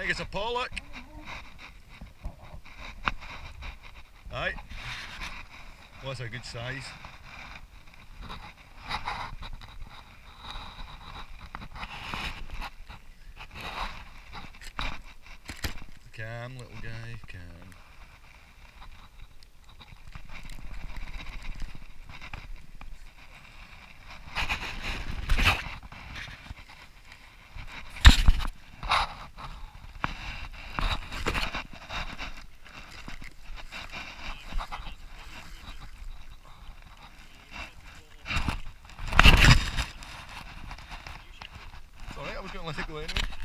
think it's a pollock. Aye. Well, that's a good size. Calm, little guy, calm. It's alright, I was going to let it go anyway.